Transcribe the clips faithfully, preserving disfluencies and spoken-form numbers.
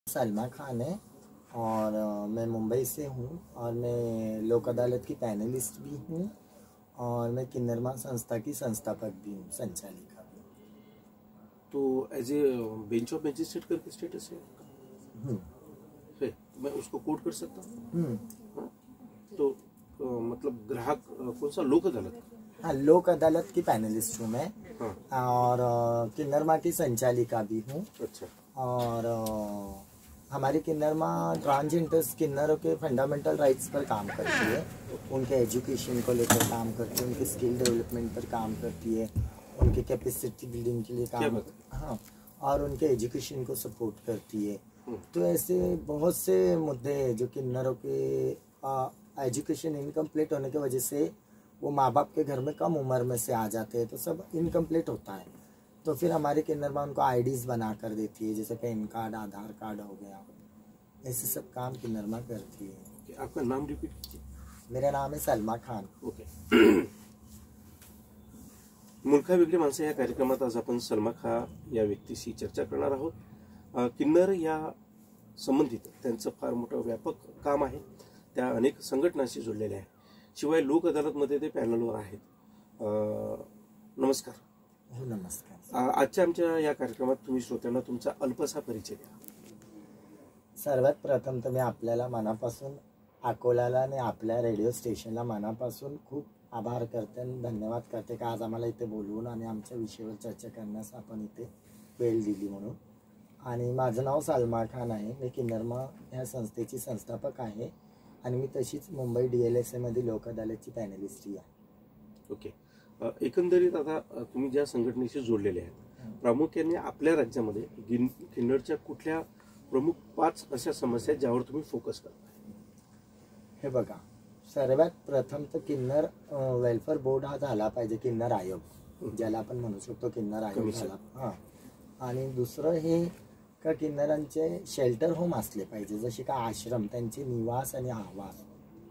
सलमा खान है और मैं मुंबई से हूँ और मैं लोक अदालत की पैनलिस्ट भी हूँ और मैं किन्नर मा संस्था की संस्थापक भी हूँ, संचालिका भी। तो as a bench of magistrate करके स्टेटस है हम्म है मैं उसको कोट कर सकता हूँ। हम्म तो आ, मतलब ग्राहक कौन सा लोक अदालत? हाँ, लोक अदालत की पैनलिस्ट हूँ मैं। हाँ। और किन्नर मा की संचालिका भी हूँ। अच्छा। और हमारी किन्नर मा ट्रांसजेंडर्स किन्नरों के फंडामेंटल राइट्स पर काम करती है, उनके एजुकेशन को लेकर काम करती है, उनके स्किल डेवलपमेंट पर काम करती है, उनके कैपेसिटी बिल्डिंग के लिए काम हाँ और उनके एजुकेशन को सपोर्ट करती है। तो ऐसे बहुत से मुद्दे हैं जो किन्नरों के एजुकेशन इनकम्प्लीट होने की वजह से वो माँ बाप के घर में कम उम्र में से आ जाते हैं, तो सब इनकम्प्लीट होता है। तो फिर हमारे किन्नर मा उनको आईडीज बना कर देती है, जैसे पैन कार्ड, आधार कार्ड हो गया, ऐसे सब काम किन्नर मा करती है। आपका नाम रिपीट कीजिए। मेरा नाम है सलमा खान। ओके। मुलखा वेगळी माणसं या कार्यक्रमात आज आपण सलमा खा या व्यक्तीशी चर्चा करणार आहोत। किन्नर या संबंधित त्यांचं फार मोठं व्यापक काम आहे, त्या अनेक संघटनांशी जोडलेले आहे, शिवाय लोक अदालतमध्ये ते पॅनलवर आहेत। नमस्कार। हो नमस्कार। आजच्या आमच्या या कार्यक्रमात तुम्ही श्रोत्यांना तुमचा अल्पसा परिचय द्या। सर्वात प्रथम तर मी आपल्याला मनापासून अकोल्याला आणि आपल्या रेडिओ स्टेशनला मनापासून खूप आभार करते आणि धन्यवाद करते की आज आम्हाला इथे बोलवून आणि आमच्या विषयावर चर्चा करण्यास आपण इथे वेळ दिली म्हणून। आणि माझं नाव सलमा खान आहे, मी किन्नर मा ह्या संस्थेची संस्थापक आहे आणि मी तशीच मुंबई डी एल एस एमध्ये लोक अदालतची पॅनलिस्टही आहे। ओके। एकंदरीत आता तुम्ही ज्या संघटनेशी जोडलेले आहेत, प्रामुख्याने आपल्या राज्यामध्ये किन्नरच्या कुठल्या प्रमुख पाच अशा समस्या ज्यावर तुम्ही फोकस करता? हे बघा, सर्वात प्रथम तर किन्नर वेलफेअर बोर्ड हा झाला पाहिजे, किन्नर आयोग ज्याला आपण म्हणू शकतो किन्नर आयोग झाला। हां। आणि दुसरं हे का किन्नरांचे शेल्टर होम असले पाहिजे, जसे का आश्रम, त्यांचे निवास आणि आवास।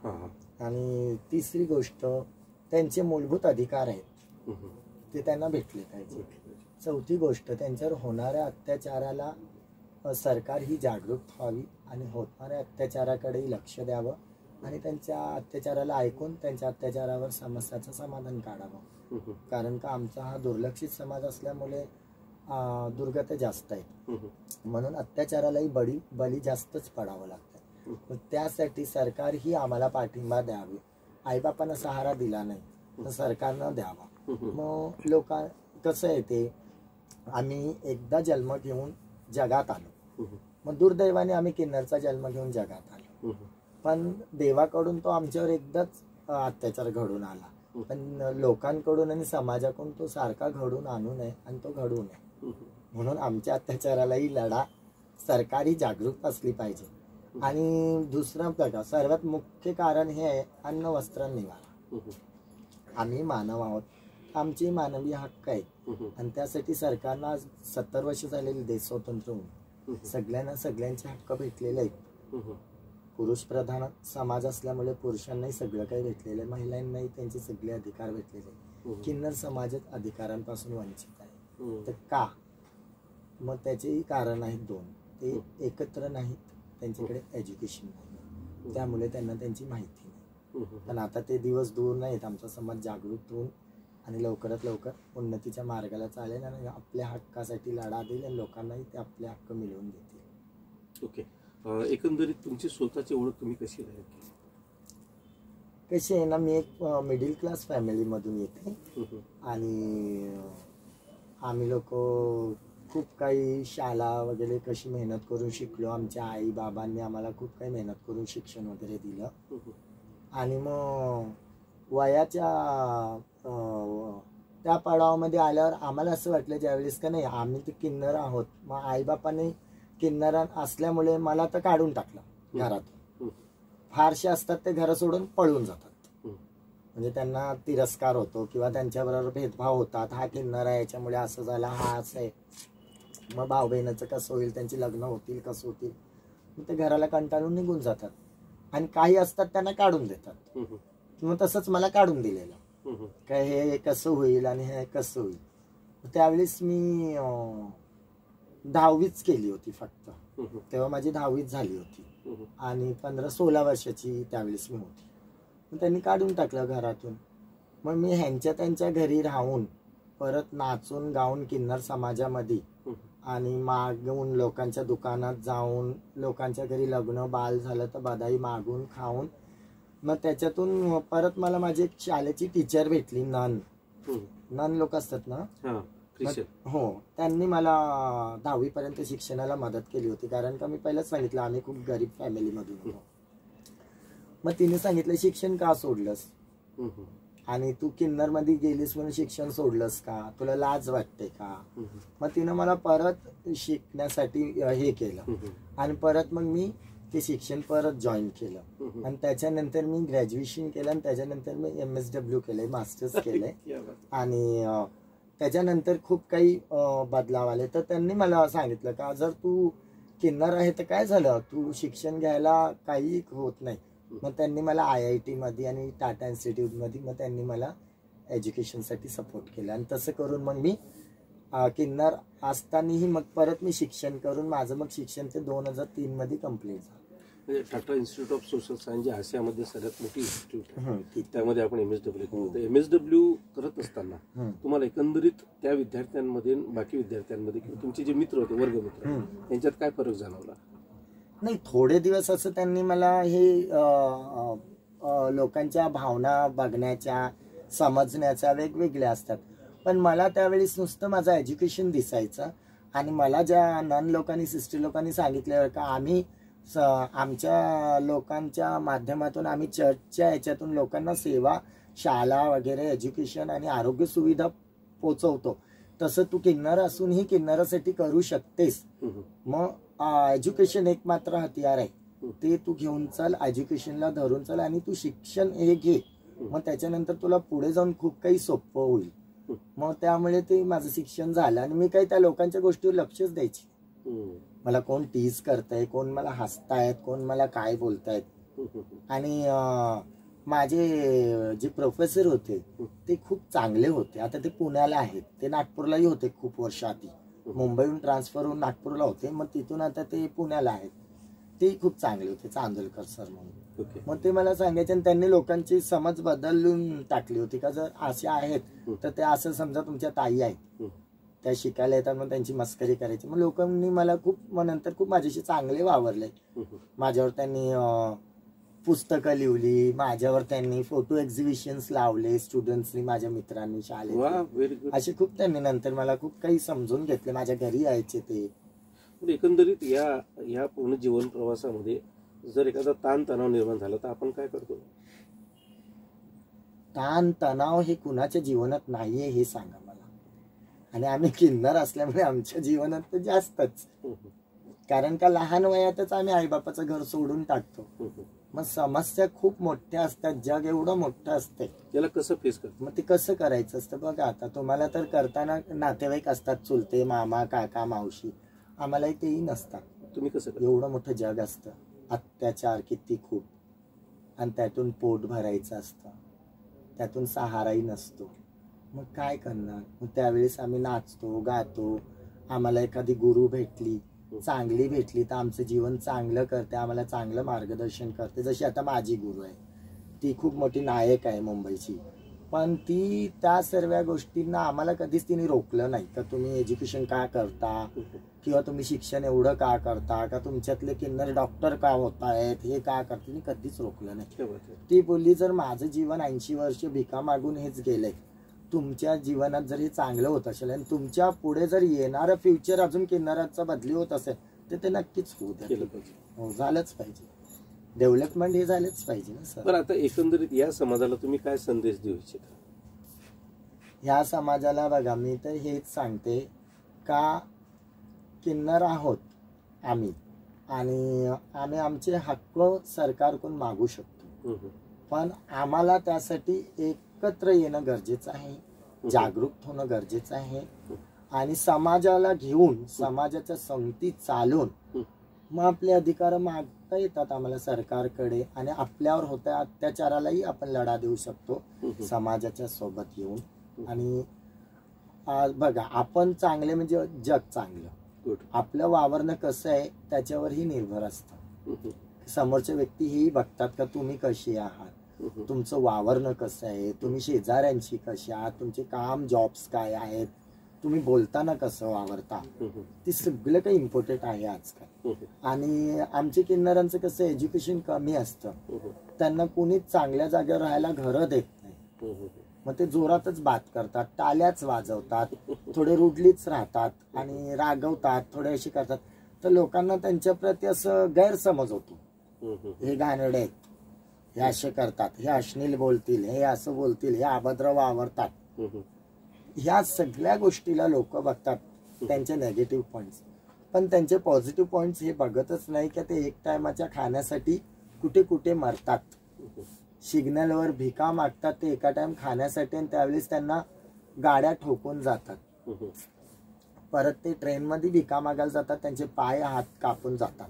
आणि तिसरी गोष्ट त्यांचे मूलभूत अधिकार आहेत ते त्यांना भेटले पाहिजे। चौथी गोष्ट त्यांच्यावर होणाऱ्या अत्याचाराला सरकार ही जागरूक व्हावी आणि होणाऱ्या अत्याचाराकडेही लक्ष द्यावं आणि त्यांच्या अत्याचाराला ऐकून त्यांच्या अत्याचारावर समस्याचं समाधान काढावं। कारण का आमचा हा दुर्लक्षित समाज असल्यामुळे दुर्गती जास्त आहेत, म्हणून अत्याचारालाही बळी बली जास्तच पडावं लागतं। त्यासाठी सरकार ही आम्हाला पाठिंबा द्यावी। आईबापांना सहारा दिला नाही तर सरकारनं द्यावा। मग लोक कसं आहे ते, आम्ही एकदा जन्म घेऊन जगात आलो, मग दुर्दैवाने आम्ही किन्नरचा जन्म घेऊन जगात आलो, पण देवाकडून तो आमच्यावर एकदाच अत्याचार घडून आला, पण लोकांकडून आणि समाजाकडून तो सारखा घडून आणू नये आणि तो घडू नये म्हणून आमच्या अत्याचारालाही लढा सरकारी जागरूक असली पाहिजे। आणि दुसरं बघा, सर्वात मुख्य कारण हे आहे अन्न वस्त्र निवारा। आम्ही मानव आहोत, आमचे मानवी हक्क आहेत आणि त्यासाठी सरकारनं आज सत्तर वर्ष झालेले देश स्वतंत्र होऊन सगळ्यांना सगळ्यांचे हक्क भेटलेले आहेत। पुरुष प्रधान समाज असल्यामुळे पुरुषांनाही सगळं काही भेटलेलं आहे, महिलांनाही त्यांचे सगळे अधिकार भेटलेले आहेत। किन्नर समाजात अधिकारांपासून वंचित आहे, तर का? मग त्याचेही कारण आहेत दोन, ते एकत्र नाहीत, त्यांच्याकडे एज्युकेशन नाही, त्यामुळे त्यांना त्यांची माहिती नाही। पण आता ते दिवस दूर नाहीत, आमचा समाज जागरूक होऊन आणि लवकरात लवकर उन्नतीच्या मार्गाला चालेल आणि आपल्या हक्कासाठी लढा देईल आणि लोकांनाही ते आपले हक्क मिळवून देतील। ओके। एकंदरीत तुमची स्वतःची ओळख तुम्ही कशी राहील? कशी आहे ना, मी एक मिडल क्लास फॅमिलीमधून येते आणि आम्ही लोक खूप काही शाळा वगैरे कशी मेहनत करून शिकलो, आमच्या आई बाबांनी आम्हाला खूप काही मेहनत करून शिक्षण वगैरे दिलं। आणि मग वयाच्या त्या पडावामध्ये आल्यावर आम्हाला असं वाटलं ज्यावेळेस का नाही आम्ही ते किन्नर आहोत, मग आईबापाने किन्नर असल्यामुळे मला तर काढून टाकलं घरातून। फारसे असतात ते घर सोडून पळून जातात, म्हणजे त्यांना तिरस्कार होतो किंवा त्यांच्याबरोबर भेदभाव होतात, हा किन्नर आहे याच्यामुळे असं झालं, हा असं आहे, मग भाऊ बहिणीचं कसं होईल, त्यांची लग्न होतील कसं होतील, मग ते घराला कंटाळून निघून जातात आणि काही असतात त्यांना काढून देतात। मग तसंच मला काढून दिलेलं काय हे कसं होईल आणि हे कसं होईल। त्यावेळेस मी दहावीच केली होती फक्त, तेव्हा माझी दहावीच झाली होती आणि पंधरा सोळा वर्षाची त्यावेळेस मी होती. मग त्यांनी काढून टाकलं घरातून. मग मी ह्यांच्या त्यांच्या घरी राहून परत नाचून गाऊन किन्नर समाजामध्ये आणि मागून लोकांच्या दुकानात जाऊन लोकांच्या घरी लग्न बाल झालं तर बधाई मागून खाऊन मग त्याच्यातून परत मला माझी एक शाळेची टीचर भेटली, नन नन लोक असतात ना, हो, त्यांनी मला दहावी पर्यंत शिक्षणाला मदत केली होती. कारण का मी पहिलाच सांगितलं आम्ही खूप गरीब फॅमिलीमधून होतो. मग तिने सांगितलं शिक्षण का सोडलंस आणि तू किन्नर मध्ये गेलीस म्हणून शिक्षण सोडलंस का, तुला लाज वाटते का. मग तिनं मला परत शिकण्यासाठी हे केलं आणि परत मग मी ते शिक्षण परत जॉईन केलं आणि त्याच्यानंतर मी ग्रॅज्युएशन केलं आणि त्याच्यानंतर मी एम एस डब्ल्यू केलंय, मास्टर्स केलंय आणि त्याच्यानंतर खूप काही बदलाव आले. तर त्यांनी मला सांगितलं का जर तू किन्नर आहे तर काय झालं, तू शिक्षण घ्यायला काही होत नाही. मग त्यांनी मला आय आय टी मध्ये आणि टाटा इन्स्टिट्यूट मध्ये मग त्यांनी मला एज्युकेशनसाठी सपोर्ट केला आणि तसं करून मग मी किन्नर असतानाही मग परत मी शिक्षण करून माझं मग शिक्षण ते दोन हजार तीन मध्ये कम्प्लीट झालं. म्हणजे Tata institute of social science जे आशियामध्ये सगळ्यात मोठी इन्स्टिट्यूट आहे त्यामध्ये आपण एम एस डब्ल्यू करतो. एम एस डब्ल्यू करत असताना तुम्हाला एकंदरीत त्या विद्यार्थ्यांमध्ये बाकी विद्यार्थ्यांमध्ये किंवा तुमचे जे मित्र होते वर्गमित्र त्यांच्यात काय फरक जाणवला? नाही, थोडे दिवस असं त्यांनी मला हे लोकांच्या भावना बघण्याच्या समजण्याच्या वेगवेगळ्या असतात. पण मला त्यावेळेस नुसतं माझं एज्युकेशन दिसायचं आणि मला ज्या नन लोकांनी सिस्टर लोकांनी सांगितलं का आम्ही आमच्या लोकांच्या माध्यमातून आम्ही चर्चच्या ह्याच्यातून लोकांना सेवा, शाळा वगैरे, एज्युकेशन आणि आरोग्य सुविधा पोचवतो, तसं तू किन्नर असूनही किन्नरासाठी करू शकतेस. मग एज्युकेशन एक मात्र हतियार आहे, ते तू घेऊन चल, एज्युकेशनला धरून चल आणि तू शिक्षण हे घे. मग त्याच्यानंतर तुला पुढे जाऊन खूप काही सोपं होईल. मग त्यामुळे ते माझं शिक्षण झालं आणि मी काही त्या लोकांच्या गोष्टीवर लक्षच द्यायची. मला कोण टीज करताय, कोण मला हसतायत, कोण मला काय बोलतायत. आणि माझे जे प्रोफेसर होते ते खूप चांगले होते. आता ते पुण्याला आहेत, ते नागपूरलाही होते खूप वर्ष आधी, मुंबईहून ट्रान्सफर होऊन नागपूरला होते. मग तिथून आता ते पुण्याला आहेत. ते खूप चांगले होते, चांदोलकर सर म्हणून. मग ते मला सांगायचे आणि त्यांनी लोकांची समज बदलून टाकली होती का जर असे आहेत तर ते असं समजा तुमच्या ताई आहेत, त्या शिकायला येतात, मग त्यांची मस्करी करायची. मग लोकांनी मला खूप मग नंतर खूप माझ्याशी चांगले वावरले. माझ्यावर त्यांनी पुस्तकं लिहिली, माझ्यावर त्यांनी फोटो एक्झिबिशन्स लावले स्टुडंट्सनी, माझ्या मित्रांनी शाळेत. असे खूप त्यांनी नंतर मला खूप काही समजून घेतले, माझ्या घरी यायचे ते. एकंदरीत या या पूर्ण जीवन प्रवासामध्ये जर एखादा ताण तणाव निर्माण झाला तर आपण काय करतो? ताण तणाव हे कुणाच्या जीवनात नाहीये हे सांगा मला. आणि आम्ही किन्नर असल्यामुळे आमच्या जीवनात तर जास्तच, कारण का लहान वयातच आम्ही आईबापाचं घर सोडून टाकतो. मग समस्या खूप मोठ्या असतात, जग एवढं मोठं असते, त्याला कसं फेस करतो. मग ते कसं करायचं असतं बघा. आता तुम्हाला तर करताना नातेवाईक असतात, चुलते, मामा, काका, मावशी. आम्हालाही तेही नसतात. तुम्ही कसं? एवढं मोठं जग असतं, अत्याचार किती खूप, आणि त्यातून पोट भरायचं असतं, त्यातून सहाराही नसतो. मग काय करणार? मग त्यावेळेस आम्ही नाचतो, गातो. आम्हाला एखादी गुरु भेटली, चांगली भेटली तर आमचं जीवन चांगलं करते, आम्हाला चांगलं मार्गदर्शन करते. जशी आता माझी गुरु आहे, ती खूप मोठी नायक आहे मुंबईची, पण ती त्या सर्व गोष्टींना आम्हाला कधीच तिने रोखलं नाही का तुम्ही एज्युकेशन का करता किंवा तुम्ही शिक्षण एवढं का करता, का तुमच्यातले किन्नर डॉक्टर का होत आहेत, हे का करता, तिने कधीच रोखलं नाही. ती बोलली जर माझं जीवन ऐंशी वर्ष भिका मागून हेच गेलंय, तुमच्या जीवनात जर हे चांगलं होत असेल आणि तुमच्या पुढे जर येणारं फ्युचर अजून किन्नराचा बदली होत असेल तर ते नक्कीच होऊ द्या. हो, झालंच पाहिजे. डेव्हलपमेंट हे झालंच पाहिजे ना सर. पण आता एकंदरीत या समाजाला तुम्ही काय संदेश देऊ इच्छिता? ह्या समाजाला बघा, मी तर हेच सांगते का किन्नर आहोत आम्ही आणि आम्ही आमचे हक्क सरकारकडून मागू शकतो, पण आम्हाला त्यासाठी एकत्र येणं गरजेचं आहे, जागरूक होणं गरजेचं आहे आणि समाजाला घेऊन समाजाच्या संगती चालून मग आपले अधिकार मागता येतात आम्हाला सरकारकडे आणि आपल्यावर होत्या अत्याचारालाही आपण लढा देऊ शकतो समाजाच्या सोबत येऊन. आणि बघा, आपण चांगले म्हणजे जग चांगलं, गुड. आपलं वावरणं कसं आहे त्याच्यावरही निर्भर असतं. समोरच्या व्यक्ती हेही बघतात का तुम्ही कशी आहात, तुमचं वावरणं कसं आहे, तुम्ही शेजाऱ्यांशी कशी आहात, तुमचे काम जॉब्स काय आहेत, तुम्ही बोलताना कसं वावरता, ते सगळं काही इम्पॉर्टंट आहे आजकाल. आणि आमच्या किन्नरांचं कसं एज्युकेशन कमी असतं, त्यांना कोणीच चांगल्या जागेवर राहायला घरं देत नाही. मग ते जोरातच बात करतात, टाल्याच वाजवतात, थोडे रुडलीच राहतात आणि रागवतात, थोडे अशी करतात. तर लोकांना त्यांच्या प्रती असं गैरसमज होतो, हे घाणेरडे आहेत, हे असे करतात, हे अश्लील बोलतील, हे असं बोलतील, हे अभद्र वावरतात. ह्या सगळ्या गोष्टीला लोक बघतात त्यांचे नेगेटिव्ह पॉइंट्स, पण त्यांचे पॉझिटिव्ह पॉइंट्स हे बघतच नाही की ते एक टायमाच्या खाण्यासाठी कुठे कुठे मरतात. सिग्नलवर भिका मागतात ते एका टाइम खाण्यासाठी, आणि त्यावेळेस त्यांना गाड्या ठोकून जातात. परत ते ट्रेनमध्ये भिका मागायला जातात, त्यांचे पाय हात कापून जातात.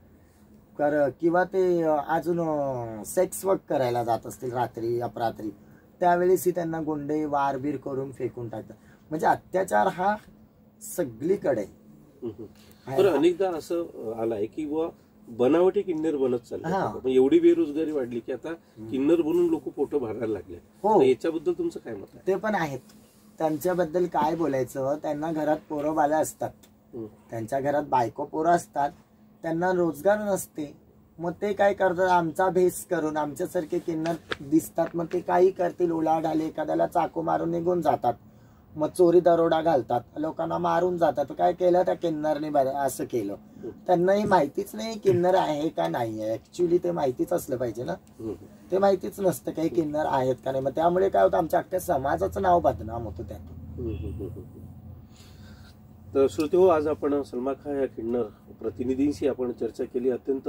कर किंवा ते अजून सेक्स वर्क करायला जात असतील रात्री अपरात्री, त्यावेळेसही त्यांना गुंडे वारबीर करून फेकून टाकतात. म्हणजे अत्याचार हा सगळीकडे. तर अनेकदा असं आलाय की बुवा बनावटी किन्नर बनत चालले, एवढी बेरोजगारी वाढली की आता किन्नर बनून लोक पोटं भरायला लागले. हो, याच्याबद्दल तुमचं काय मत आहे? ते पण आहेत, त्यांच्याबद्दल काय बोलायचं. त्यांना घरात पोरं बाला असतात, त्यांच्या घरात बायको पोरं असतात, त्यांना रोजगार नसते. मग ते काय करतात, आमचा भेस करून आमच्यासारखे किन्नर दिसतात, मग ते काही करतील, उलाढाली, एखाद्याला चाकू मारून निघून जातात, मग चोरी दरोडा घालतात, लोकांना मारून जातात. काय केलं त्या किन्नरने असं केलं, त्यांनाही माहितीच नाही किन्नर आहे का नाही आहे. ऍक्च्युली ते माहितीच असलं पाहिजे ना, ते माहितीच नसतं काही किन्नर आहेत का नाही. मग त्यामुळे काय होतं, आमच्या अख्ख्या समाजाचं नाव बदनाम होतं त्यातून. तर श्रोते हो, आज आपण सलमाखा या किन्नर प्रतिनिधींशी आपण चर्चा केली. अत्यंत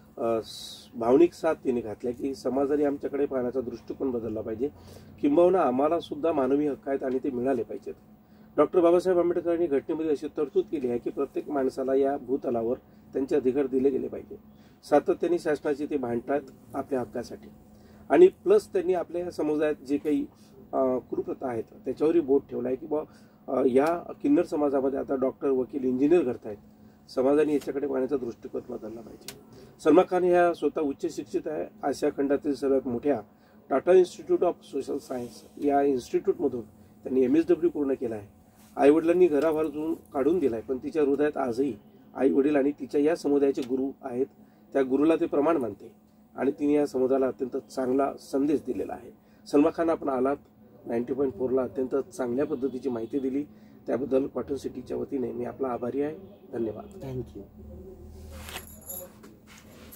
भावनिक साथ तिने घातल्या की समाजाने आमच्याकडे पाहण्याचा दृष्टिकोन बदलला पाहिजे, किंबहुना आम्हाला सुद्धा मानवी हक्क आहेत आणि ते मिळाले पाहिजेत. डॉक्टर बाबासाहेब आंबेडकरांनी घटनेमध्ये अशी तरतूद केली आहे की प्रत्येक माणसाला या भूतलावर त्यांचे अधिकार दिले गेले पाहिजे. सातत्याने शासनाची ते भांडतात आपल्या हक्कासाठी, आणि प्लस त्यांनी आपल्या समुदायात जे काही कुप्रथा आहेत त्याच्यावरही बोट ठेवला आहे की बा या किन्नर समाजामध्ये आता डॉक्टर, वकील, इंजिनियर करतायत. समाजाने याच्याकडे पाहण्याचा दृष्टिकोन बदलला पाहिजे. सलमा खान ह्या स्वतः उच्च शिक्षित आहे. आशिया खंडातील सर्वात मोठ्या Tata institute of social science या इन्स्टिट्यूटमधून त्यांनी एम एस डब्ल्यू पूर्ण केला आहे. आईवडिलांनी घराबाहेरून काढून दिलाय, पण तिच्या हृदयात आजही आई वडील आणि तिच्या या समुदायाचे गुरु आहेत. त्या गुरुला ते प्रमाण मानते आणि तिने या समुदायाला अत्यंत चांगला संदेश दिलेला आहे. सलमा खान, आपण आलात नाईन्टी पॉईंट फोरला, अत्यंत चांगल्या पद्धतीची माहिती दिली, त्याबद्दल कॉटन सिटीच्या वतीने मी आपला आभारी आहे. धन्यवाद. थँक्यू.